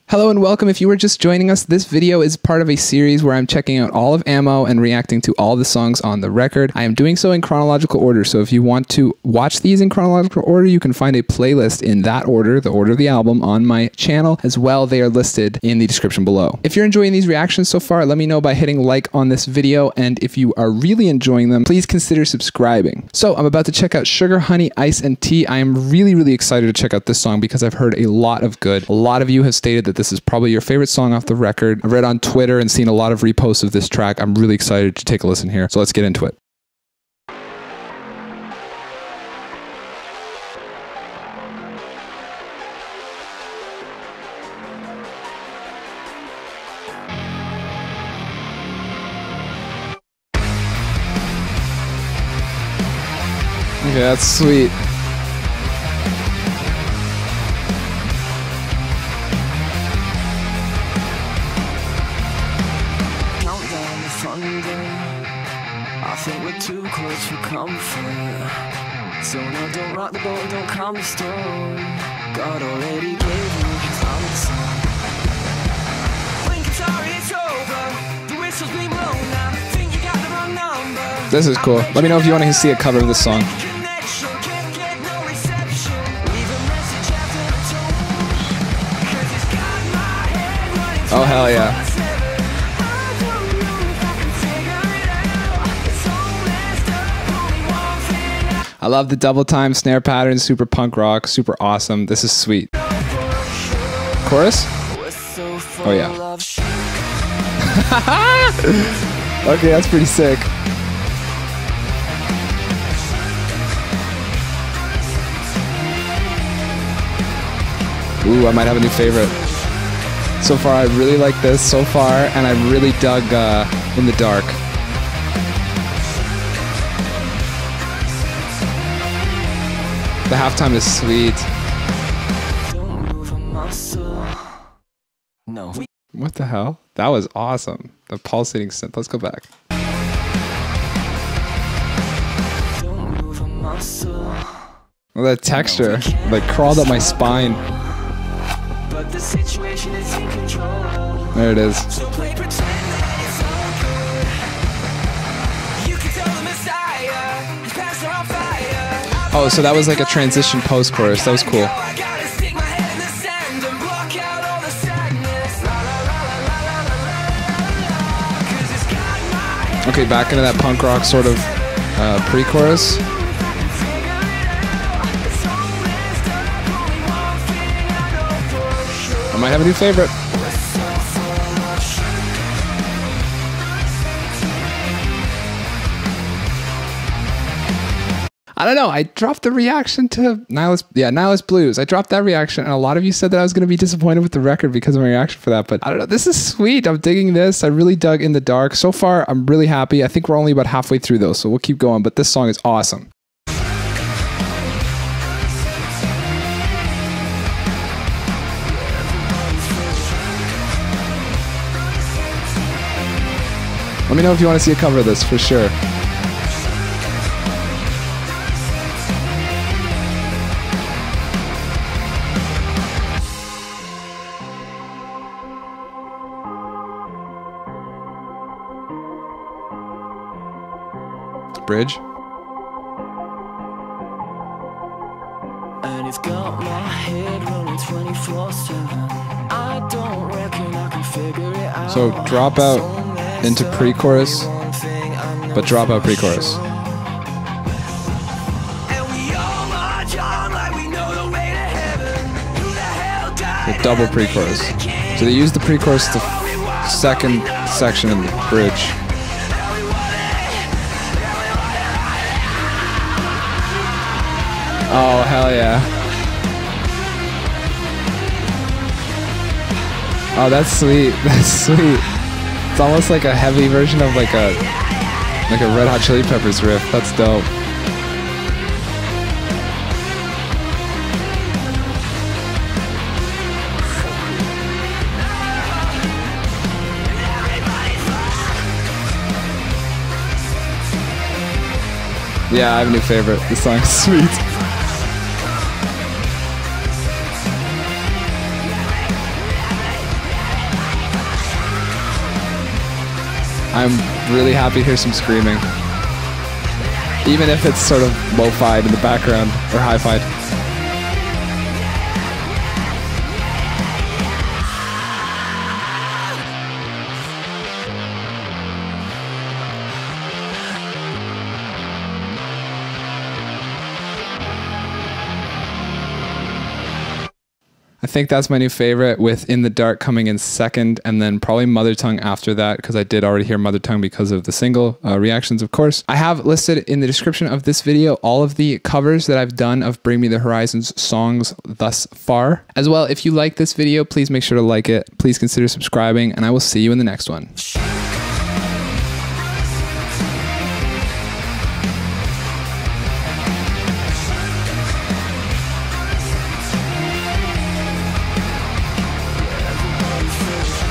Hello and welcome. If you were just joining us, this video is part of a series where I'm checking out all of Ammo and reacting to all the songs on the record. I am doing so in chronological order, so if you want to watch these in chronological order, you can find a playlist in that order, the order of the album, on my channel as well. They are listed in the description below. If you're enjoying these reactions so far, let me know by hitting like on this video, and if you are really enjoying them, please consider subscribing. So I'm about to check out Sugar, Honey, Ice, and Tea. I am really excited to check out this song because I've heard a lot of good. A lot of you have stated that this is probably your favorite song off the record. I've read on Twitter and seen a lot of reposts of this track. I'm really excited to take a listen here. So let's get into it. Okay, that's sweet. I think we're too close for comfort. So no, don't rock the boat, don't calm the storm. God already gave you his answer. Blink, sorry, it's over. The whistle's been blown now. Think you got the wrong number. This is cool. Let me know if you want to see a cover of this song. Oh, hell yeah. I love the double time snare pattern, super punk rock, super awesome. This is sweet. Chorus? Oh yeah. Okay, that's pretty sick. Ooh, I might have a new favorite. So far, I really like this so far, and I really dug In the Dark. The halftime is sweet. No. What the hell? That was awesome. The pulsating synth. Let's go back. Well, that texture like crawled up my spine. There it is. Oh, so that was like a transition post-chorus. That was cool. Okay, back into that punk rock sort of pre-chorus. I might have a new favorite. I don't know. I dropped the reaction to Nihilist Blues. I dropped that reaction, and a lot of you said that I was going to be disappointed with the record because of my reaction for that. But I don't know. This is sweet. I'm digging this. I really dug In the Dark. So far, I'm really happy. I think we're only about halfway through though, so we'll keep going. But this song is awesome. Let me know if you want to see a cover of this for sure. Bridge. And it's got my head running 24/7. I don't reckon I can figure it out. So drop out into pre-chorus, but drop out pre-chorus. So double pre-chorus. So they use the pre-chorus the second section of the bridge. Oh, hell yeah. Oh, that's sweet. That's sweet. It's almost like a heavy version of like a Red Hot Chili Peppers riff. That's dope. Yeah, I have a new favorite. This song is sweet. I'm really happy to hear some screaming. Even if it's sort of lo-fied in the background, or hi-fied. I think that's my new favorite, with In the Dark coming in second, and then probably Mother Tongue after that, because I did already hear Mother Tongue because of the single reactions, of course. I have listed in the description of this video all of the covers that I've done of Bring Me the Horizon's songs thus far. As well, if you like this video, please make sure to like it. Please consider subscribing, and I will see you in the next one. Everybody feels